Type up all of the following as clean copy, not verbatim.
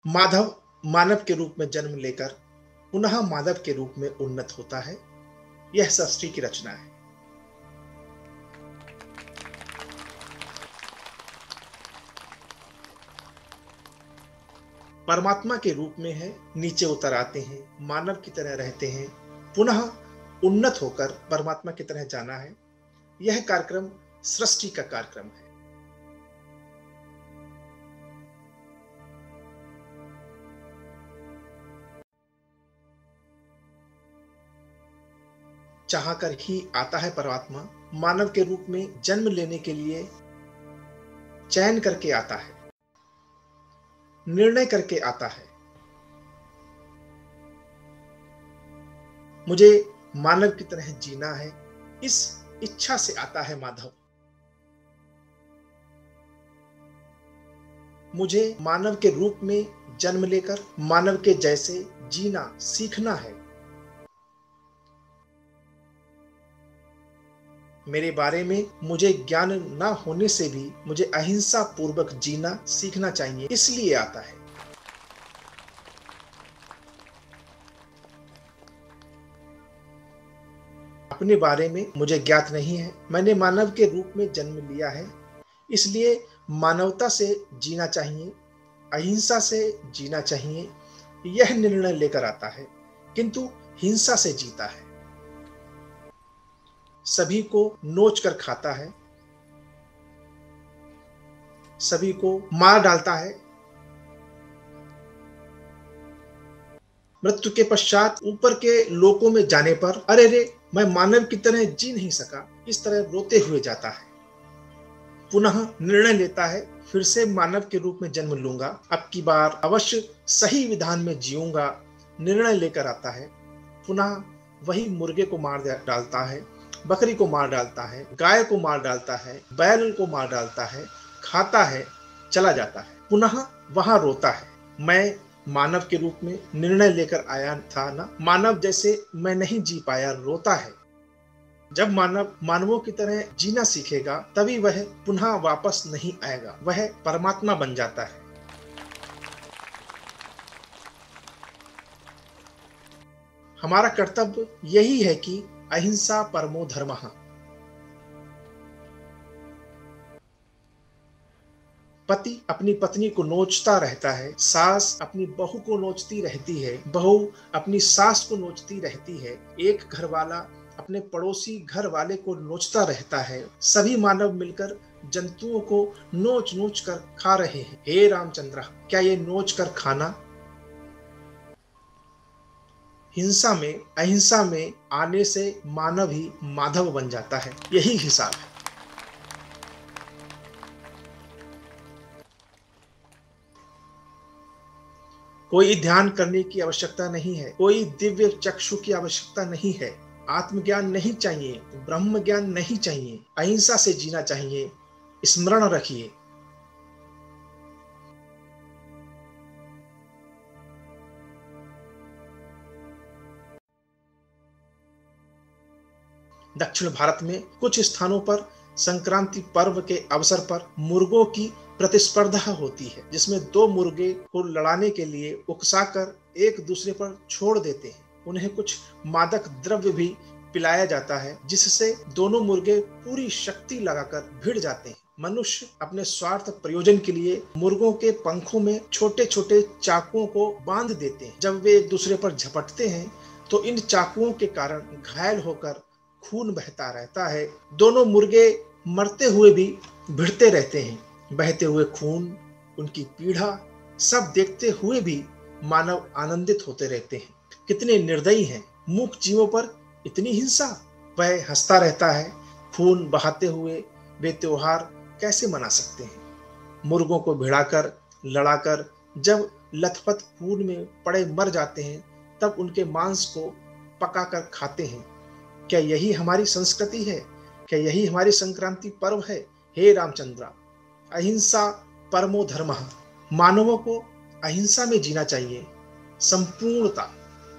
माधव मानव के रूप में जन्म लेकर पुनः माधव के रूप में उन्नत होता है। यह सृष्टि की रचना है। परमात्मा के रूप में है, नीचे उतर आते हैं, मानव की तरह रहते हैं, पुनः उन्नत होकर परमात्मा की तरह जाना है। यह कार्यक्रम सृष्टि का कार्यक्रम है। चाहकर ही आता है परमात्मा, मानव के रूप में जन्म लेने के लिए चयन करके आता है, निर्णय करके आता है। मुझे मानव की तरह जीना है, इस इच्छा से आता है माधव। मुझे मानव के रूप में जन्म लेकर मानव के जैसे जीना सीखना है। मेरे बारे में मुझे ज्ञान न होने से भी मुझे अहिंसा पूर्वक जीना सीखना चाहिए, इसलिए आता है। अपने बारे में मुझे ज्ञात नहीं है, मैंने मानव के रूप में जन्म लिया है, इसलिए मानवता से जीना चाहिए, अहिंसा से जीना चाहिए, यह निर्णय लेकर आता है, किंतु हिंसा से जीता है। सभी को नोच कर खाता है, सभी को मार डालता है। मृत्यु के पश्चात ऊपर के लोकों में जाने पर अरे रे मैं मानव की तरह जी नहीं सका, इस तरह रोते हुए जाता है। पुनः निर्णय लेता है, फिर से मानव के रूप में जन्म लूंगा, अब की बार अवश्य सही विधान में जीऊंगा। निर्णय लेकर आता है, पुनः वही मुर्गे को मार डालता है, बकरी को मार डालता है, गाय को मार डालता है, बैल को मार डालता है, खाता है, चला जाता है। पुनः वहां रोता है, मैं मानव के रूप में निर्णय लेकर आया था ना, मानव जैसे मैं नहीं जी पाया, रोता है। जब मानव मानवों की तरह जीना सीखेगा तभी वह पुनः वापस नहीं आएगा, वह परमात्मा बन जाता है। हमारा कर्तव्य यही है कि अहिंसा परमो धर्मः। पति अपनी पत्नी को नोचता रहता है, सास अपनी बहू को नोचती रहती है, बहू अपनी सास को नोचती रहती है, एक घर वाला अपने पड़ोसी घर वाले को नोचता रहता है। सभी मानव मिलकर जंतुओं को नोच नोच कर खा रहे हैं। हे रामचंद्र, क्या ये नोच कर खाना? हिंसा में अहिंसा में आने से मानव ही माधव बन जाता है, यही हिसाब है। कोई ध्यान करने की आवश्यकता नहीं है, कोई दिव्य चक्षु की आवश्यकता नहीं है, आत्मज्ञान नहीं चाहिए, ब्रह्म ज्ञान नहीं चाहिए, अहिंसा से जीना चाहिए। स्मरण रखिए, दक्षिण भारत में कुछ स्थानों पर संक्रांति पर्व के अवसर पर मुर्गों की प्रतिस्पर्धा होती है, जिसमें दो मुर्गे को लड़ाने के लिए उकसाकर एक दूसरे पर छोड़ देते हैं। उन्हें कुछ मादक द्रव्य भी पिलाया जाता है, जिससे दोनों मुर्गे पूरी शक्ति लगाकर भिड़ जाते हैं। मनुष्य अपने स्वार्थ प्रयोजन के लिए मुर्गों के पंखों में छोटे छोटे चाकुओं को बांध देते हैं। जब वे एक दूसरे पर झपटते हैं तो इन चाकुओं के कारण घायल होकर खून बहता रहता है। दोनों मुर्गे मरते हुए भी भिड़ते रहते हैं। बहते हुए खून, उनकी पीड़ा सब देखते हुए भी मानव आनंदित होते रहते हैं। कितने निर्दयी हैं, मूक जीवों पर इतनी हिंसा। वह हंसता रहता है, खून बहाते हुए वे त्योहार कैसे मना सकते हैं? मुर्गों को भिड़ाकर लड़ाकर जब लथपथ खून में पड़े मर जाते हैं, तब उनके मांस को पकाकर खाते हैं। क्या यही हमारी संस्कृति है? क्या यही हमारी संक्रांति पर्व है? हे रामचंद्र, अहिंसा परमो धर्मः। मानवों को अहिंसा में जीना चाहिए, संपूर्णता।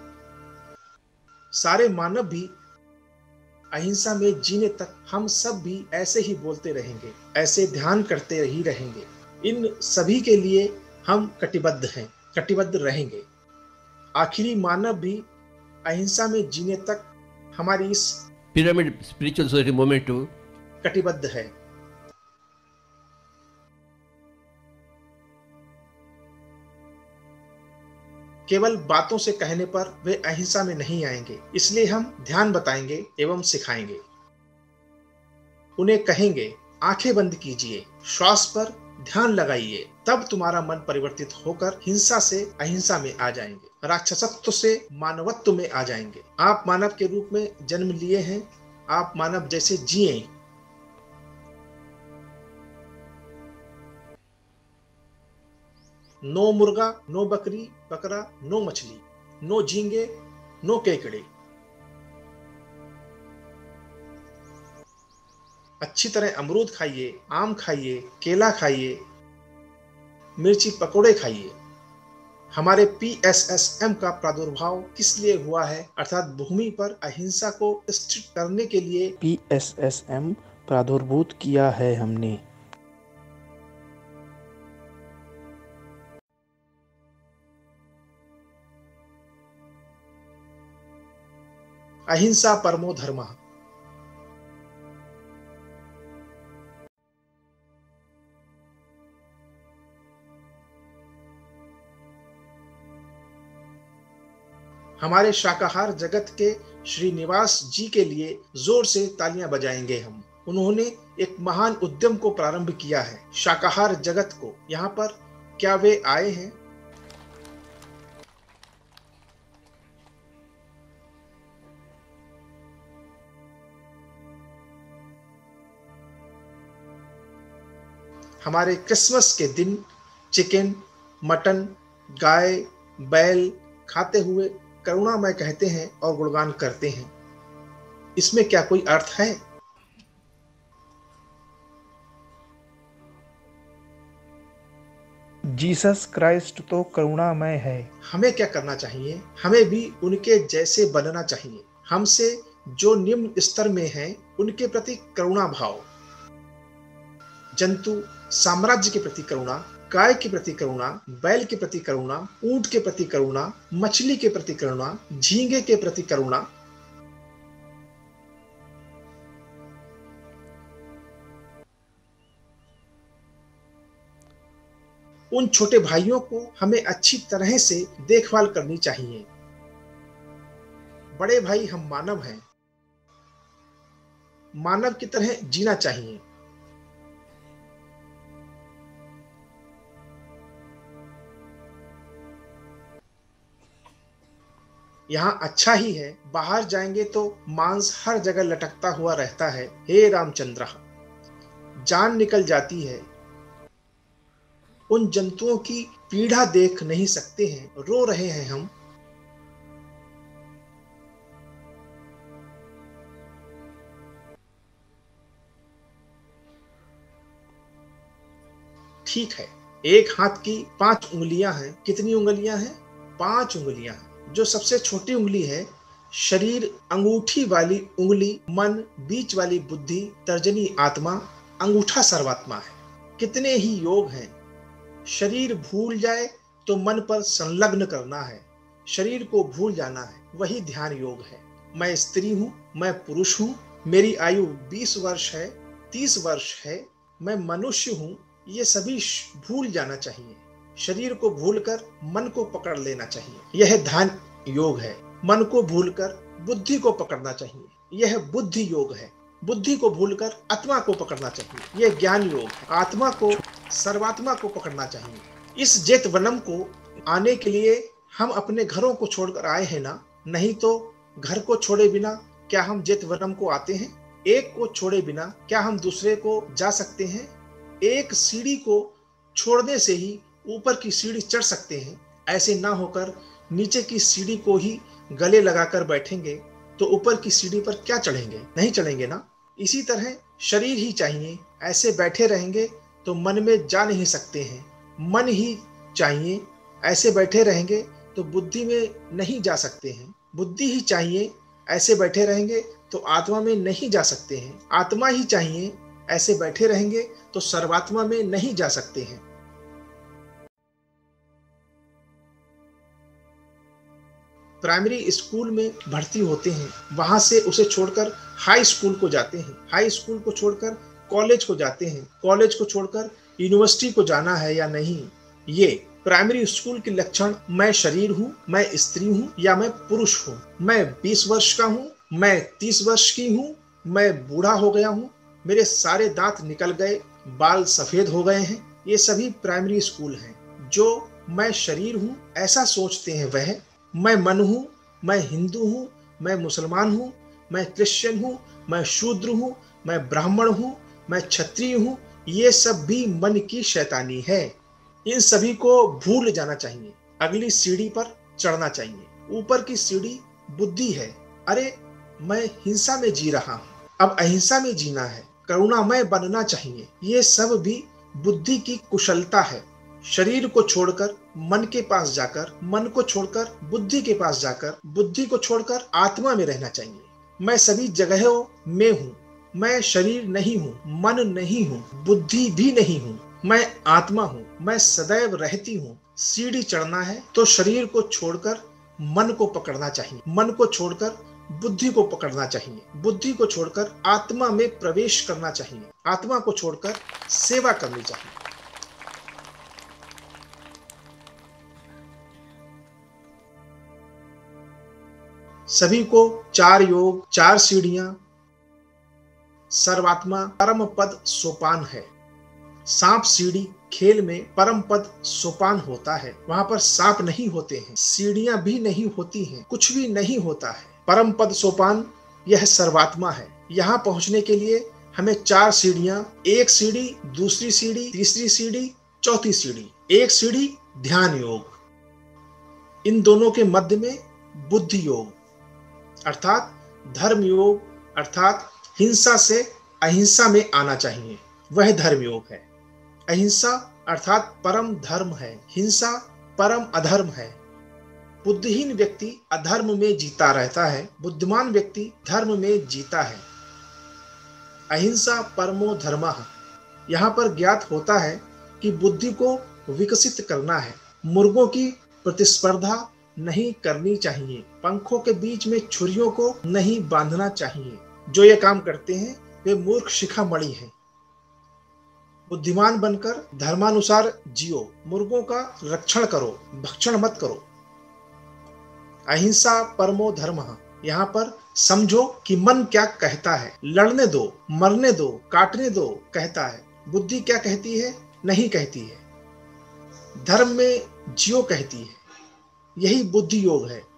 सारे मानव भी अहिंसा में जीने तक हम सब भी ऐसे ही बोलते रहेंगे, ऐसे ध्यान करते ही रहेंगे। इन सभी के लिए हम कटिबद्ध हैं। कटिबद्ध रहेंगे। आखिरी मानव भी अहिंसा में जीने तक हमारी इस पिरामिड स्पिरिचुअल सोसाइटी मूवमेंट कटिबद्ध है। केवल बातों से कहने पर वे अहिंसा में नहीं आएंगे, इसलिए हम ध्यान बताएंगे एवं सिखाएंगे। उन्हें कहेंगे आंखें बंद कीजिए, श्वास पर ध्यान लगाइए, तब तुम्हारा मन परिवर्तित होकर हिंसा से अहिंसा में आ जाएंगे, राक्षसत्व से मानवत्व में आ जाएंगे। आप मानव के रूप में जन्म लिए हैं, आप मानव जैसे जिए। नो मुर्गा, नो बकरी बकरा, नो मछली, नो झींगे, नो केकड़े। अच्छी तरह अमरूद खाइए, आम खाइए, केला खाइए, मिर्ची पकोड़े खाइए। हमारे PSSM का प्रादुर्भाव किस लिए हुआ है, अर्थात भूमि पर अहिंसा को स्थिर करने के लिए PSSM प्रादुर्भूत किया है हमने। अहिंसा परमो धर्मः। हमारे शाकाहार जगत के श्रीनिवास जी के लिए जोर से तालियां बजाएंगे हम। उन्होंने एक महान उद्यम को प्रारंभ किया है शाकाहार जगत को। यहाँ पर क्या वे आए हैं? हमारे क्रिसमस के दिन चिकन, मटन, गाय, बैल खाते हुए करुणामय कहते हैं और गुणगान करते हैं। इसमें क्या कोई अर्थ है? जीसस क्राइस्ट तो करुणामय है। हमें क्या करना चाहिए? हमें भी उनके जैसे बनना चाहिए। हमसे जो निम्न स्तर में हैं, उनके प्रति करुणा भाव। जंतु साम्राज्य के प्रति करुणा, गाय के प्रति करुणा, बैल के प्रति करुणा, ऊंट के प्रति करुणा, मछली के प्रति करुणा, झींगे के प्रति करुणा। उन छोटे भाइयों को हमें अच्छी तरह से देखभाल करनी चाहिए। बड़े भाई, हम मानव हैं, मानव की तरह जीना चाहिए। यहाँ अच्छा ही है, बाहर जाएंगे तो मांस हर जगह लटकता हुआ रहता है। हे रामचंद्र, जान निकल जाती है। उन जंतुओं की पीड़ा देख नहीं सकते हैं, रो रहे हैं हम। ठीक है, एक हाथ की 5 उंगलियां हैं। कितनी उंगलियां हैं? 5 उंगलियां हैं। जो सबसे छोटी उंगली है शरीर, अंगूठी वाली उंगली मन, बीच वाली बुद्धि, तर्जनी आत्मा, अंगूठा सर्वात्मा है। कितने ही योग हैं। शरीर भूल जाए तो मन पर संलग्न करना है, शरीर को भूल जाना है, वही ध्यान योग है। मैं स्त्री हूं, मैं पुरुष हूं, मेरी आयु 20 वर्ष है, 30 वर्ष है, मैं मनुष्य हूं, ये सभी भूल जाना चाहिए। शरीर को भूलकर मन को पकड़ लेना चाहिए, यह ध्यान योग है। मन को भूलकर बुद्धि को पकड़ना चाहिए, यह बुद्धि योग है। बुद्धि को भूलकर आत्मा को पकड़ना चाहिए, यह ज्ञान योग है। आत्मा को, सर्वात्मा को पकड़ना चाहिए। इस जेत वनम को आने के लिए हम अपने घरों को छोड़कर आए हैं ना, नहीं तो घर को छोड़े बिना क्या हम जेत वनम को आते हैं? एक को छोड़े बिना क्या हम दूसरे को जा सकते हैं? एक सीढ़ी को छोड़ने से ही ऊपर की सीढ़ी चढ़ सकते हैं। ऐसे ना होकर नीचे की सीढ़ी को ही गले लगाकर बैठेंगे तो ऊपर की सीढ़ी पर क्या चढ़ेंगे? नहीं चढ़ेंगे ना। इसी तरह शरीर ही चाहिए, ऐसे बैठे रहेंगे तो मन में जा नहीं सकते हैं। मन ही चाहिए, ऐसे बैठे रहेंगे तो बुद्धि में नहीं जा सकते हैं। बुद्धि ही चाहिए, ऐसे बैठे रहेंगे तो आत्मा में नहीं जा सकते हैं। आत्मा ही चाहिए, ऐसे बैठे रहेंगे तो सर्वात्मा में नहीं जा सकते हैं। प्राइमरी स्कूल में भर्ती होते हैं, वहां से उसे छोड़कर हाई स्कूल को जाते हैं, हाई स्कूल को छोड़कर कॉलेज को जाते हैं, कॉलेज को छोड़कर यूनिवर्सिटी को जाना है या नहीं, ये प्राइमरी स्कूल के लक्षण मैं शरीर हूँ, मैं स्त्री हूँ या मैं पुरुष हूँ, मैं 20 वर्ष का हूँ, मैं 30 वर्ष की हूँ, मैं बूढ़ा हो गया हूँ, मेरे सारे दांत निकल गए, बाल सफेद हो गए हैं, ये सभी प्राइमरी स्कूल हैं। जो मैं शरीर हूँ ऐसा सोचते हैं वह, मैं मन हूँ, मैं हिंदू हूँ, मैं मुसलमान हूँ, मैं क्रिश्चियन हूँ, मैं शूद्र हूँ, मैं ब्राह्मण हूँ, मैं क्षत्रिय हूँ, ये सब भी मन की शैतानी है। इन सभी को भूल जाना चाहिए, अगली सीढ़ी पर चढ़ना चाहिए। ऊपर की सीढ़ी बुद्धि है। अरे मैं हिंसा में जी रहा हूँ, अब अहिंसा में जीना है, करुणामय बनना चाहिए, ये सब भी बुद्धि की कुशलता है। शरीर को छोड़कर मन के पास जाकर, मन को छोड़कर बुद्धि के पास जाकर, बुद्धि को छोड़कर आत्मा में रहना चाहिए। मैं सभी जगहों में हूँ, मैं शरीर नहीं हूँ, मन नहीं हूँ, बुद्धि भी नहीं हूँ, मैं आत्मा हूँ, मैं सदैव रहती हूँ। सीढ़ी चढ़ना है तो शरीर को छोड़कर मन को पकड़ना चाहिए, मन को छोड़कर बुद्धि को पकड़ना चाहिए, बुद्धि को छोड़कर आत्मा में प्रवेश करना चाहिए, आत्मा को छोड़कर सेवा करनी चाहिए। सभी को 4 योग, 4 सीढ़ियां, सर्वात्मा परम पद सोपान है। सांप सीढ़ी खेल में परम पद सोपान होता है, वहां पर सांप नहीं होते हैं, सीढ़ियां भी नहीं होती हैं, कुछ भी नहीं होता है। परम पद सोपान यह सर्वात्मा है। यहाँ पहुंचने के लिए हमें 4 सीढ़ियां, एक सीढ़ी, दूसरी सीढ़ी, तीसरी सीढ़ी, चौथी सीढ़ी। एक सीढ़ी ध्यान योग, इन दोनों के मध्य में बुद्धि योग अर्थात धर्म योग, अर्थात हिंसा से अहिंसा में आना चाहिए, वह धर्म योग है। अहिंसा अर्थात परम धर्म है, हिंसा परम अधर्म है। बुद्धिहीन व्यक्ति अधर्म में जीता रहता है, बुद्धिमान व्यक्ति धर्म में जीता है। अहिंसा परमो धर्मः। यहाँ पर ज्ञात होता है कि बुद्धि को विकसित करना है, मुर्गों की प्रतिस्पर्धा नहीं करनी चाहिए, पंखों के बीच में छुरियों को नहीं बांधना चाहिए। जो ये काम करते हैं वे मूर्ख शिखामणि हैं। बुद्धिमान बनकर धर्मानुसार जियो, मुर्गों का रक्षण करो, भक्षण मत करो। अहिंसा परमो धर्मः। यहाँ पर समझो कि मन क्या कहता है, लड़ने दो, मरने दो, काटने दो कहता है, बुद्धि क्या कहती है, नहीं कहती है, धर्म में जियो कहती है। यही बुद्धि योग है।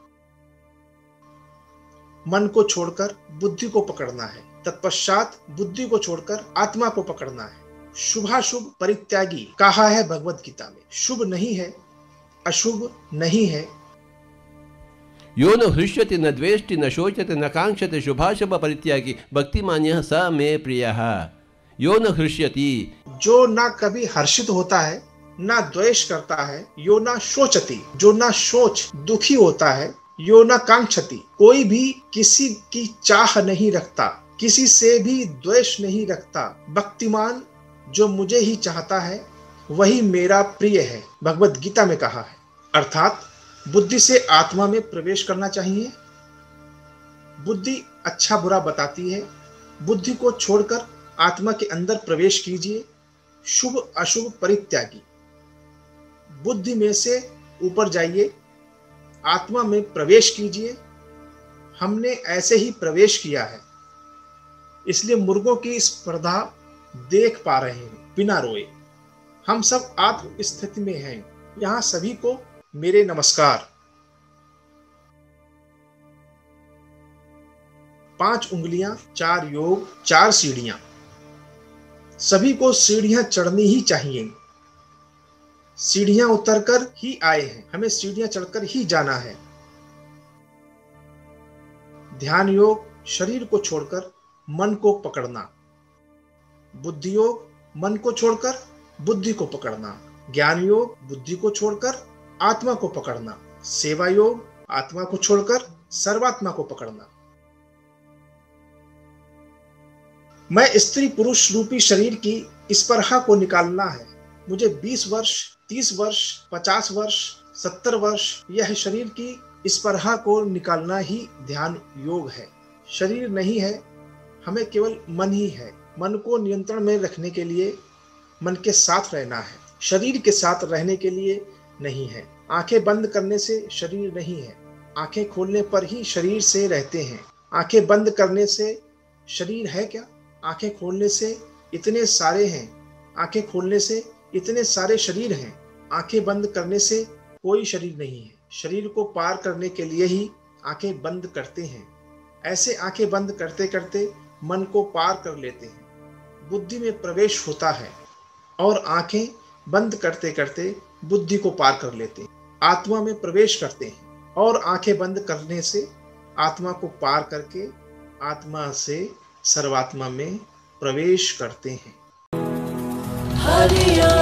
मन को छोड़कर बुद्धि को पकड़ना है, तत्पश्चात बुद्धि को छोड़कर आत्मा को पकड़ना है। शुभाशुभ परित्यागी कहा है भगवत गीता में। शुभ नहीं है, अशुभ नहीं है। यो न हृष्यति न द्वेष्टि न शोचति न कांक्षति शुभाशुभ परित्यागी भक्तिमान्यः स मे प्रियः। यो न हृष्यति, जो ना कभी हर्षित होता है, ना द्वेष करता है। यो ना शोचति, जो ना सोच दुखी होता है। यो ना कांक्षति, कोई भी किसी की चाह नहीं रखता, किसी से भी द्वेष नहीं रखता। भक्तिमान, जो मुझे ही चाहता है वही मेरा प्रिय है, भगवत गीता में कहा है। अर्थात बुद्धि से आत्मा में प्रवेश करना चाहिए। बुद्धि अच्छा बुरा बताती है, बुद्धि को छोड़कर आत्मा के अंदर प्रवेश कीजिए। शुभ अशुभ परित्यागी, बुद्धि में से ऊपर जाइए, आत्मा में प्रवेश कीजिए। हमने ऐसे ही प्रवेश किया है, इसलिए मुर्गों की स्पर्धा देख पा रहे हैं बिना रोए। हम सब आत्म स्थिति में हैं। यहाँ सभी को मेरे नमस्कार। 5 उंगलियां, 4 योग, 4 सीढ़ियां। सभी को सीढ़ियां चढ़नी ही चाहिए। सीढ़ियां उतरकर ही आए हैं, हमें सीढ़ियां चढ़कर ही जाना है। ध्यान योग, शरीर को छोड़कर मन को पकड़ना। बुद्धि योग, मन को छोड़कर बुद्धि को पकड़ना। ज्ञान योग, बुद्धि को छोड़कर आत्मा को पकड़ना। सेवा योग, आत्मा को छोड़कर सर्वात्मा को पकड़ना। मैं स्त्री पुरुष रूपी शरीर की स्पर्धा को निकालना है। मुझे 20 वर्ष, 30 वर्ष, 50 वर्ष, 70 वर्ष यह शरीर की इस परहा को निकालना ही ध्यान योग है। शरीर नहीं है, हमें केवल मन ही है। मन को नियंत्रण में रखने के लिए मन के साथ रहना है, शरीर के साथ रहने के लिए नहीं है। आंखें बंद करने से शरीर नहीं है, आंखें खोलने पर ही शरीर से रहते हैं। आंखें बंद करने से शरीर है क्या? आंखें खोलने से इतने सारे हैं, आंखें खोलने से इतने सारे शरीर हैं। आंखें बंद करने से कोई शरीर नहीं है। शरीर को पार करने के लिए ही आंखें बंद करते हैं। ऐसे आंखें बंद करते करते मन को पार कर लेते हैं, बुद्धि में प्रवेश होता है और आंखें बंद करते करते बुद्धि को पार कर लेते हैं, आत्मा में प्रवेश करते हैं और आंखें बंद करने से आत्मा को पार करके आत्मा से सर्वात्मा में प्रवेश करते हैं।